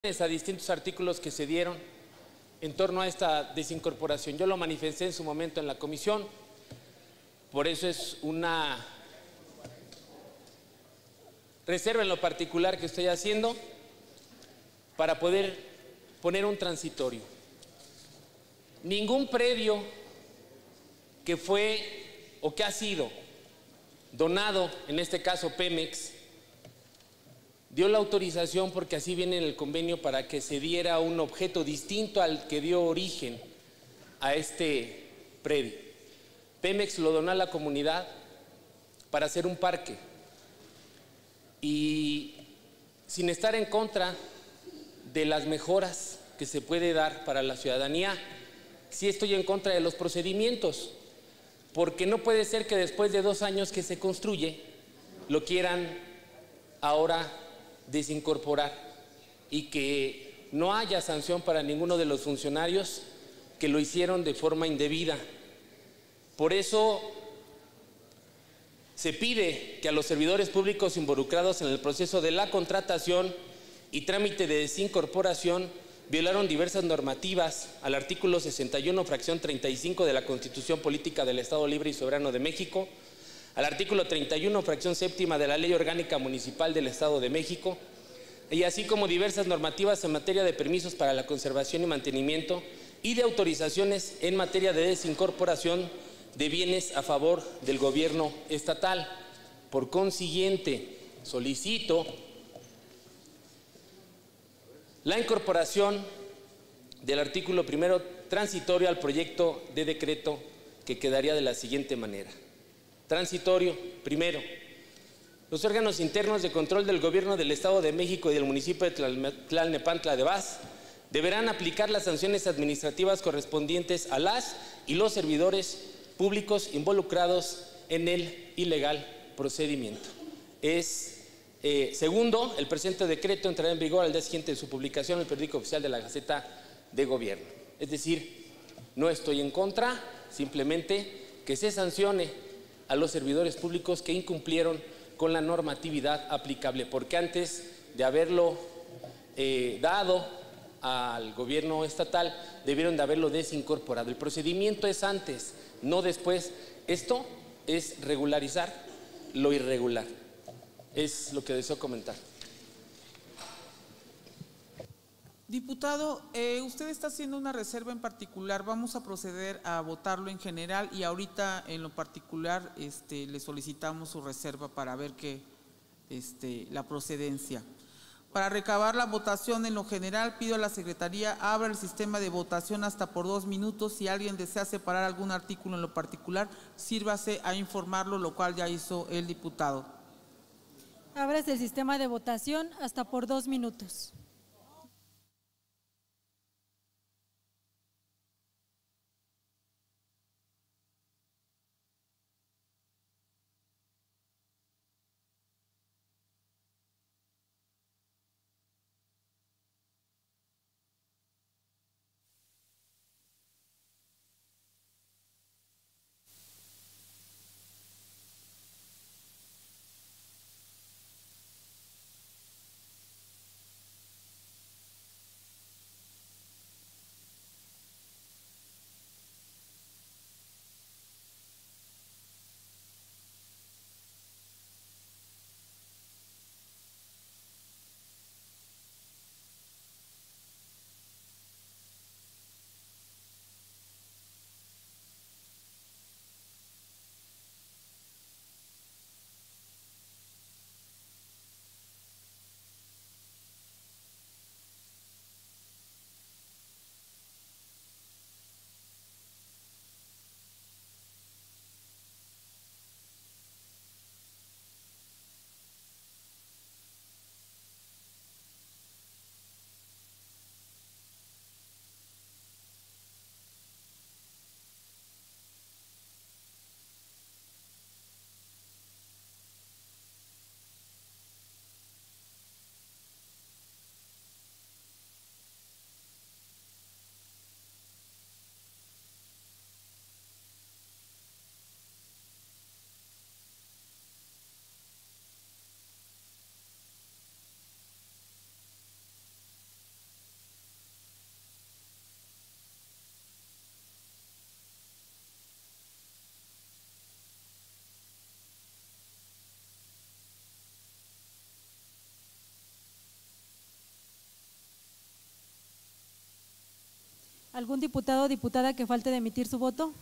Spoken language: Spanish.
a distintos artículos que se dieron en torno a esta desincorporación. Yo lo manifesté en su momento en la comisión, por eso es una reserva en lo particular que estoy haciendo para poder poner un transitorio. Ningún predio que fue o que ha sido donado, en este caso Pemex, dio la autorización, porque así viene en el convenio, para que se diera un objeto distinto al que dio origen a este predio. Pemex lo donó a la comunidad para hacer un parque, y sin estar en contra de las mejoras que se puede dar para la ciudadanía, sí estoy en contra de los procedimientos, porque no puede ser que después de 2 años que se construye lo quieran ahora desincorporar y que no haya sanción para ninguno de los funcionarios que lo hicieron de forma indebida. Por eso se pide que a los servidores públicos involucrados en el proceso de la contratación y trámite de desincorporación violaron diversas normativas al artículo 61, fracción 35 de la Constitución Política del Estado Libre y Soberano de México, al artículo 31, fracción séptima de la Ley Orgánica Municipal del Estado de México, y así como diversas normativas en materia de permisos para la conservación y mantenimiento y de autorizaciones en materia de desincorporación de bienes a favor del gobierno estatal. Por consiguiente, solicito la incorporación del artículo primero transitorio al proyecto de decreto, que quedaría de la siguiente manera. Transitorio, primero, los órganos internos de control del Gobierno del Estado de México y del municipio de Tlalnepantla de Vaz deberán aplicar las sanciones administrativas correspondientes a las y los servidores públicos involucrados en el ilegal procedimiento. Segundo, el presente decreto entrará en vigor al día siguiente de su publicación en el periódico oficial de la Gaceta de Gobierno. Es decir, no estoy en contra, simplemente que se sancione a los servidores públicos que incumplieron con la normatividad aplicable, porque antes de haberlo dado al gobierno estatal, debieron de haberlo desincorporado. El procedimiento es antes, no después. Esto es regularizar lo irregular. Es lo que deseo comentar. Diputado, usted está haciendo una reserva en particular. Vamos a proceder a votarlo en general y ahorita en lo particular le solicitamos su reserva para ver la procedencia. Para recabar la votación en lo general, pido a la Secretaría abra el sistema de votación hasta por 2 minutos. Si alguien desea separar algún artículo en lo particular, sírvase a informarlo, lo cual ya hizo el diputado. Abres el sistema de votación hasta por 2 minutos. ¿Algún diputado o diputada que falte de emitir su voto?